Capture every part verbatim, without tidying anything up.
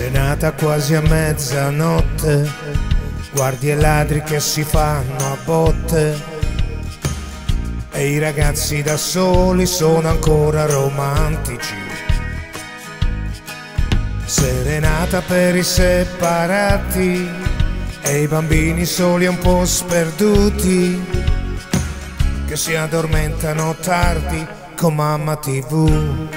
Serenata quasi a mezzanotte, guardie e ladri che si fanno a botte, e i ragazzi da soli sono ancora romantici. Serenata per i separati e i bambini soli e un po' sperduti, che si addormentano tardi con mamma tivù.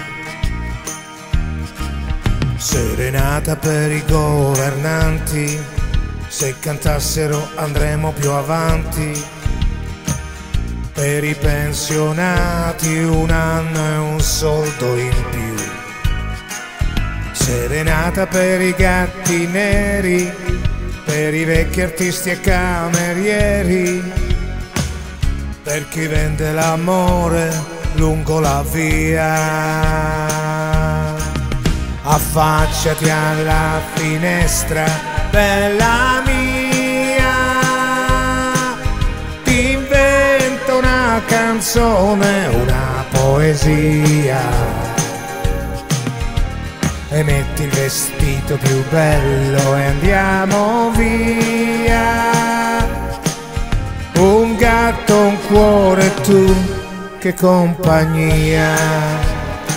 Serenata per i governanti, se cantassero andremo più avanti. Per i pensionati un anno e un soldo in più. Serenata per i gatti neri, per i vecchi artisti e camerieri, per chi vende l'amore lungo la via. Affacciati alla finestra, bella mia, ti invento una canzone, una poesia, e metti il vestito più bello e andiamo via. Un gatto, un cuore, tu, che compagnia.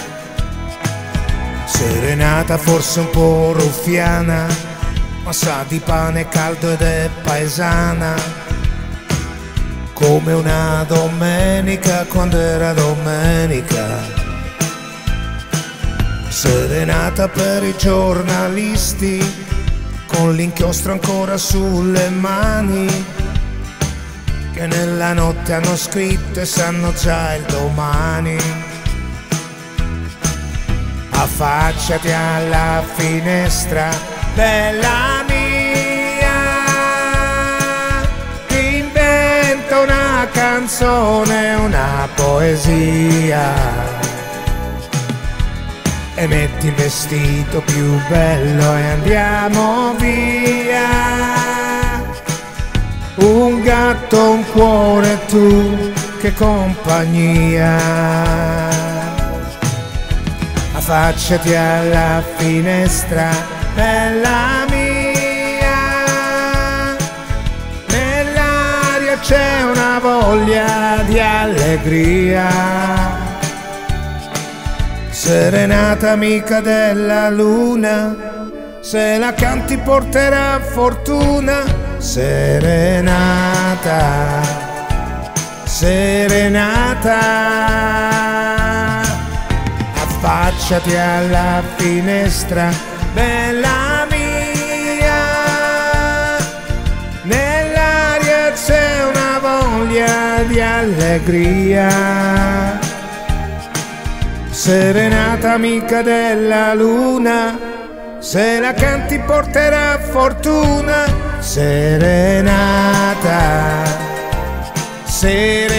Serenata forse un po' ruffiana, ma sa di pane caldo ed è paesana, come una domenica quando era domenica. Serenata per i giornalisti, con l'inchiostro ancora sulle mani, che nella notte hanno scritto e sanno già il domani. Affacciati alla finestra, bella mia, ti invento una canzone, una poesia, e metti il vestito più bello e andiamo via. Un gatto, un cuore, tu, che compagnia. Affacciati alla finestra, bella mia, nell'aria c'è una voglia di allegria. Serenata amica della luna, se la canti porterà fortuna. Serenata, serenata, affacciati alla finestra, bella mia, nell'aria c'è una voglia di allegria. Serenata amica della luna, se la canti porterà fortuna. Serenata, serenata.